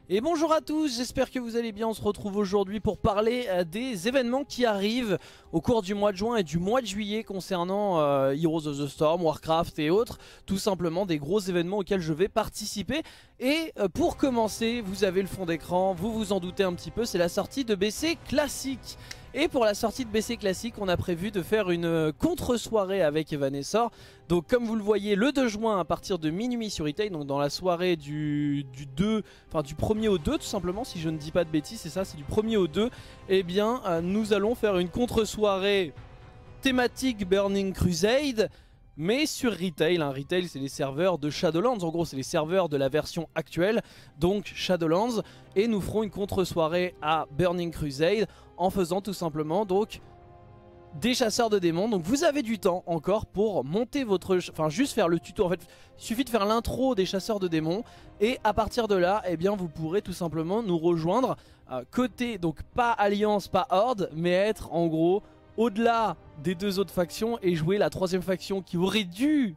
Et bonjour à tous, j'espère que vous allez bien. On se retrouve aujourd'hui pour parler des événements qui arrivent au cours du mois de juin et du mois de juillet concernant Heroes of the Storm, Warcraft et autres. Tout simplement des gros événements auxquels je vais participer. Et pour commencer, vous avez le fond d'écran, vous vous en doutez un petit peu, c'est la sortie de BC Classique. Et pour la sortie de BC Classique, on a prévu de faire une contre-soirée avec Evanescence. Donc comme vous le voyez, le 2 juin à partir de minuit sur Retail, donc dans la soirée du 2, enfin du 1er au 2 tout simplement, si je ne dis pas de bêtises, c'est ça, c'est du 1er au 2. Eh bien, nous allons faire une contre-soirée thématique Burning Crusade, mais sur Retail. Retail, c'est les serveurs de Shadowlands, en gros c'est les serveurs de la version actuelle, donc Shadowlands. Et nous ferons une contre-soirée à Burning Crusade en faisant tout simplement donc des chasseurs de démons. Donc vous avez du temps encore pour monter votre... Enfin juste faire le tuto, en fait il suffit de faire l'intro des chasseurs de démons. Et à partir de là, eh bien vous pourrez tout simplement nous rejoindre côté, donc pas Alliance, pas Horde, mais être en gros au-delà des deux autres factions et jouer la troisième faction qui aurait dû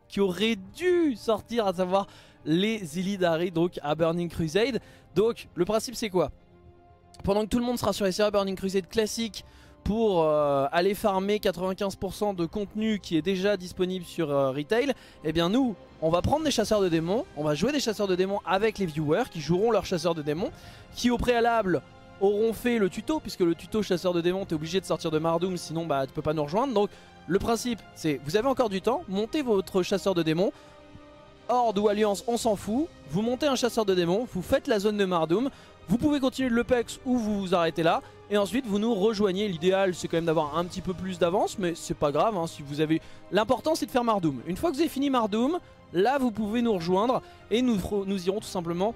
sortir, à savoir les Illidari, donc à Burning Crusade. Donc le principe c'est quoi? Pendant que tout le monde sera sur les serveurs Burning Crusade classique pour aller farmer 95% de contenu qui est déjà disponible sur Retail, eh bien nous, on va prendre des chasseurs de démons, on va jouer des chasseurs de démons avec les viewers qui joueront leurs chasseurs de démons, qui au préalable auront fait le tuto, puisque le tuto chasseur de démons, t'es obligé de sortir de Mardoum, sinon bah tu peux pas nous rejoindre. Donc le principe c'est, vous avez encore du temps, montez votre chasseur de démons, Horde ou Alliance on s'en fout, vous montez un chasseur de démons, vous faites la zone de Mardoum, vous pouvez continuer de l'Upex ou vous vous arrêtez là, et ensuite vous nous rejoignez. L'idéal c'est quand même d'avoir un petit peu plus d'avance, mais c'est pas grave hein, si vous avez... L'important c'est de faire Mardoum. Une fois que vous avez fini Mardoum, là vous pouvez nous rejoindre et nous irons tout simplement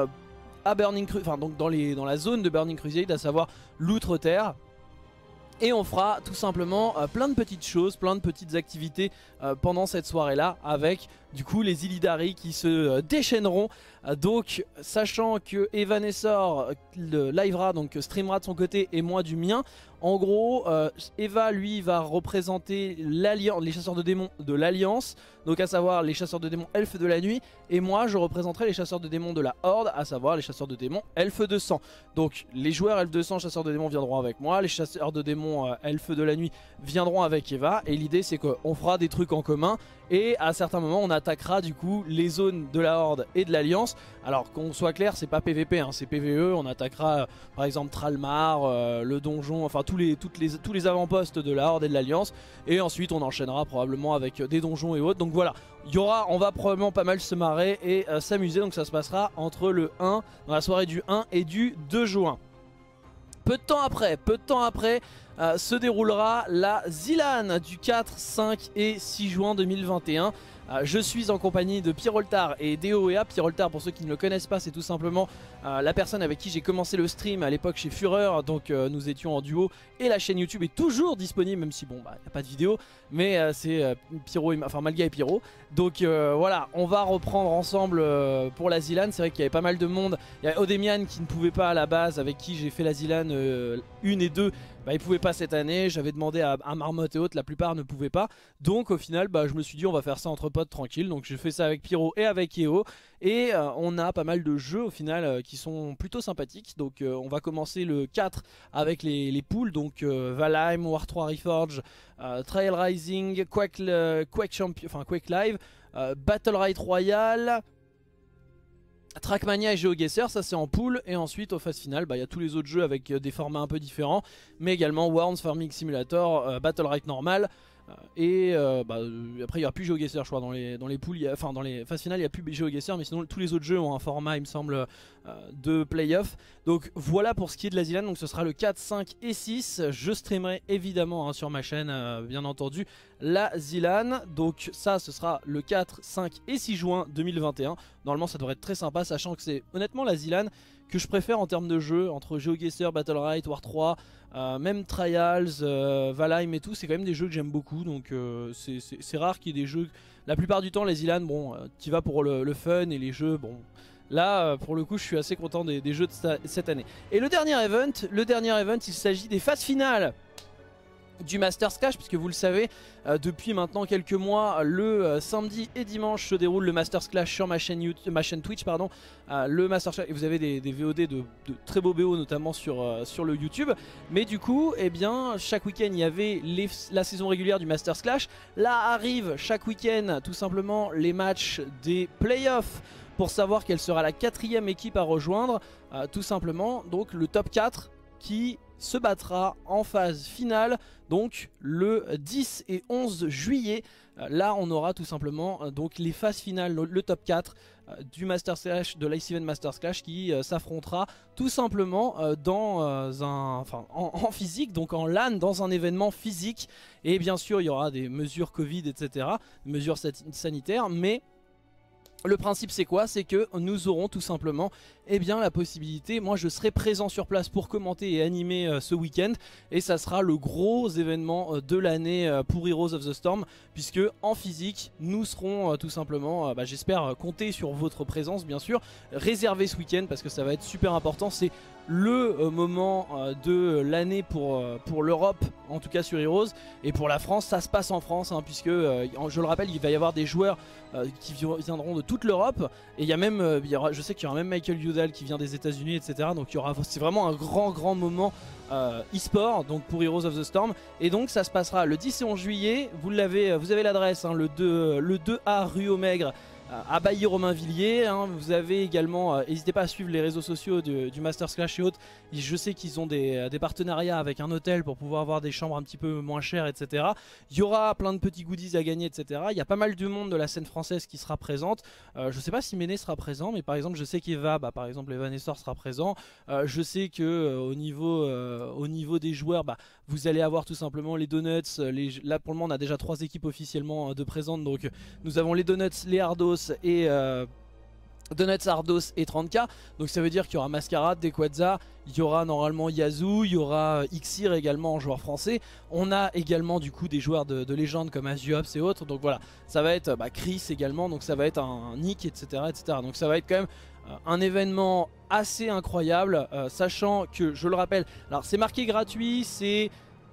à Burning Crusade, enfin donc dans la zone de Burning Crusade, à savoir l'Outre-Terre. Et on fera tout simplement plein de petites choses, plein de petites activités pendant cette soirée-là, avec du coup les Illidari qui se déchaîneront. Donc sachant que Evanescence livera, donc streamera de son côté et moi du mien. En gros, Eva lui va représenter les chasseurs de démons de l'Alliance, donc à savoir les chasseurs de démons elfes de la nuit. Et moi je représenterai les chasseurs de démons de la Horde, à savoir les chasseurs de démons elfes de sang. Donc les joueurs elfes de sang, chasseurs de démons viendront avec moi, les chasseurs de démons elfes de la nuit viendront avec Eva. Et l'idée c'est qu'on fera des trucs en commun. Et à certains moments on attaquera du coup les zones de la Horde et de l'Alliance. Alors qu'on soit clair, c'est pas PVP hein, c'est PVE. On attaquera par exemple Tralmar, le donjon, enfin tous les avant-postes de la Horde et de l'Alliance. Et ensuite on enchaînera probablement avec des donjons et autres. Donc voilà, on va probablement pas mal se marrer et s'amuser. Donc ça se passera entre le 1, dans la soirée du 1 et du 2 juin. Peu de temps après se déroulera la Zilan du 4, 5 et 6 juin 2021. Je suis en compagnie de Pyroltar et d'Eoea. Pyroltar, pour ceux qui ne le connaissent pas, c'est tout simplement la personne avec qui j'ai commencé le stream à l'époque chez Fureur. Donc nous étions en duo et la chaîne YouTube est toujours disponible, même si bon bah il n'y a pas de vidéo. Mais c'est Malga et Pyro. Donc voilà, on va reprendre ensemble pour la Zilan. C'est vrai qu'il y avait pas mal de monde. Il y a Odemian qui ne pouvait pas à la base, avec qui j'ai fait la Zilan 1 et 2. Bah, ils pouvaient pas cette année, j'avais demandé à Marmotte et autres, la plupart ne pouvaient pas. Donc au final bah, je me suis dit on va faire ça entre potes tranquille. Donc j'ai fait ça avec Pyro et avec Eo. Et on a pas mal de jeux au final qui sont plutôt sympathiques. Donc on va commencer le 4 avec les poules. Donc Valheim, War 3 Reforge, Trail Rising, Quake Live, Battle Right Royale, Trackmania et GeoGuessr, ça c'est en pool. Et ensuite au phase finale, il y a tous les autres jeux avec des formats un peu différents, mais également Worms Farming Simulator, Battle Right normal. Et après il n'y aura plus GeoGuessr je crois dans les poules, dans les phases finales il n'y a plus GeoGuessr, mais sinon tous les autres jeux ont un format il me semble de playoff. Donc voilà pour ce qui est de la Zilan. Donc ce sera le 4, 5 et 6. Je streamerai évidemment sur ma chaîne bien entendu la Zilan. Donc ça ce sera le 4, 5 et 6 juin 2021. Normalement ça devrait être très sympa, sachant que c'est honnêtement la Zilan que je préfère en termes de jeu, entre GeoGuessr, Battle Right, War 3, même Trials, Valheim et tout, c'est quand même des jeux que j'aime beaucoup. Donc c'est rare qu'il y ait des jeux, la plupart du temps les Zilan, bon, t'y vas pour le fun, et les jeux, bon, là pour le coup je suis assez content des jeux de cette année. Et le dernier event, il s'agit des phases finales du Masters Clash, puisque vous le savez, depuis maintenant quelques mois, le samedi et dimanche se déroule le Masters Clash sur ma chaîne Twitch, pardon. Le Masters Clash, et vous avez des VOD de très beaux BO notamment sur le YouTube. Mais du coup, eh bien, chaque week-end il y avait la saison régulière du Masters Clash. Là arrive chaque week-end tout simplement les matchs des playoffs pour savoir quelle sera la 4e équipe à rejoindre, tout simplement. Donc le top 4 qui se battra en phase finale, donc le 10 et 11 juillet. Là on aura tout simplement donc les phases finales, le top 4 du Masters Clash, de l'Ice Event Masters Clash, qui s'affrontera tout simplement en physique, donc en LAN, dans un événement physique. Et bien sûr il y aura des mesures Covid, etc., mesures sanitaires, mais le principe c'est quoi? C'est que nous aurons tout simplement la possibilité, moi je serai présent sur place pour commenter et animer ce week-end, et ça sera le gros événement de l'année pour Heroes of the Storm, puisque en physique nous serons tout simplement, j'espère compter sur votre présence bien sûr, réservé ce week-end parce que ça va être super important. C'est le moment de l'année pour l'Europe, en tout cas sur Heroes, et pour la France ça se passe en France, hein, puisque je le rappelle, il va y avoir des joueurs qui viendront de toute l'Europe, et il y a même, je sais qu'il y aura même Michael Udall qui vient des États-Unis, etc. Donc c'est vraiment un grand moment e-sport, donc pour Heroes of the Storm. Et donc ça se passera le 10 et 11 juillet. Vous avez l'adresse, hein, le 2A rue au Maigre, à Bailly-Romainvilliers, hein. Vous avez également, n'hésitez pas à suivre les réseaux sociaux du Masters Clash et autres. Je sais qu'ils ont des partenariats avec un hôtel pour pouvoir avoir des chambres un petit peu moins chères, etc. Il y aura plein de petits goodies à gagner, etc. Il y a pas mal de monde de la scène française qui sera présente. Je sais pas si Méné sera présent, mais par exemple je sais qu'Eva, par exemple Evan Essor sera présent. Je sais que au niveau des joueurs, vous allez avoir tout simplement les Donuts. Là pour le moment on a déjà 3 équipes officiellement de présentes, donc nous avons les Donuts, les Ardos et Donuts, Ardos et 30K. Donc ça veut dire qu'il y aura Mascarade, Dequadza, il y aura normalement Yazoo, il y aura Xir également en joueur français. On a également du coup des joueurs de légende comme Azuops et autres. Donc voilà, ça va être Chris également, donc ça va être un Nick, etc., etc. Donc ça va être quand même un événement assez incroyable, sachant que, je le rappelle, alors c'est marqué gratuit, c'est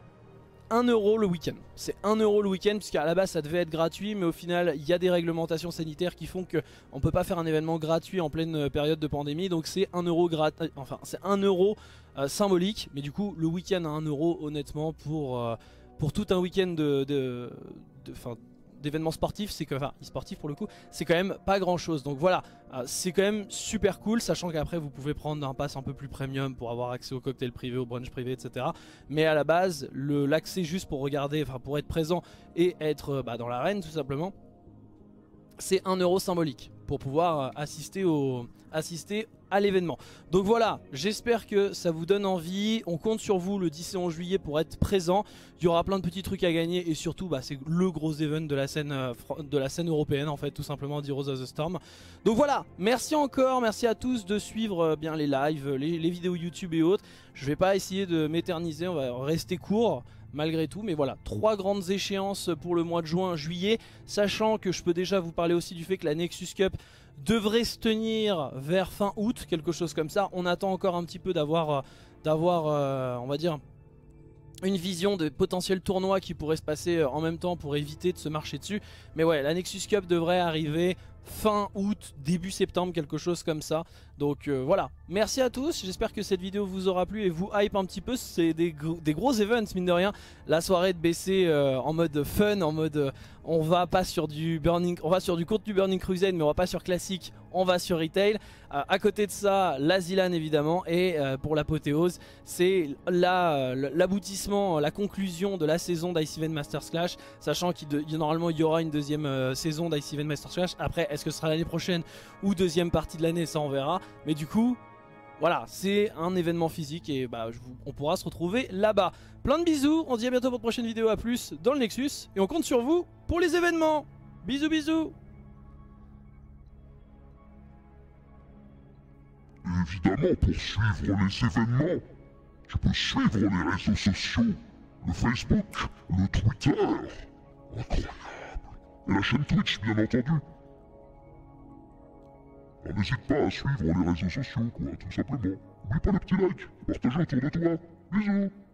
1 € le week-end. C'est 1 € le week-end, puisqu'à la base ça devait être gratuit, mais au final il y a des réglementations sanitaires qui font qu'on ne peut pas faire un événement gratuit en pleine période de pandémie. Donc c'est 1 € c'est 1 € symbolique, mais du coup le week-end à 1 € honnêtement pour tout un week-end d'événements sportifs, c'est que, enfin e-sportifs pour le coup, c'est quand même pas grand chose. Donc voilà, c'est quand même super cool, sachant qu'après vous pouvez prendre un pass un peu plus premium pour avoir accès au cocktail privé, au brunch privé, etc. Mais à la base, l'accès juste pour regarder, enfin pour être présent et être dans l'arène tout simplement, c'est 1 € symbolique pour pouvoir assister à l'événement. Donc voilà, j'espère que ça vous donne envie. On compte sur vous le 10 et 11 juillet pour être présent. Il y aura plein de petits trucs à gagner, et surtout c'est le gros event de la scène européenne en fait, tout simplement, d'Heroes of the Storm. Donc voilà, merci encore, merci à tous de suivre bien les lives, les vidéos YouTube et autres. Je vais pas essayer de m'éterniser, on va rester court malgré tout, mais voilà, 3 grandes échéances pour le mois de juin, juillet, sachant que je peux déjà vous parler aussi du fait que la Nexus Cup devrait se tenir vers fin août, quelque chose comme ça. On attend encore un petit peu d'avoir on va dire une vision de potentiels tournois qui pourraient se passer en même temps pour éviter de se marcher dessus. Mais ouais, la Nexus Cup devrait arriver fin août, début septembre, quelque chose comme ça. Donc voilà, merci à tous, j'espère que cette vidéo vous aura plu et vous hype un petit peu. C'est des gros events mine de rien. La soirée de BC en mode fun, en mode on va pas sur du Burning, on va sur du contenu Burning Crusade, mais on va pas sur classique, on va sur retail. À côté de ça, la Zilan évidemment, et pour l'apothéose, c'est l'aboutissement, la conclusion de la saison d'Ice Event Masters Clash, sachant normalement il y aura une deuxième saison d'Ice Event Masters Clash. Après, est-ce que ce sera l'année prochaine ou deuxième partie de l'année, ça on verra. Mais du coup, voilà, c'est un événement physique et on pourra se retrouver là-bas. Plein de bisous, on se dit à bientôt pour une prochaine vidéo, à plus dans le Nexus, et on compte sur vous pour les événements. Bisous bisous. Évidemment, pour suivre les événements, tu peux suivre les réseaux sociaux, le Facebook, le Twitter, incroyable, et la chaîne Twitch bien entendu. N'hésite pas à suivre les réseaux sociaux, quoi, tout simplement. N'oublie pas les petits likes, partage autour de toi. Bisous.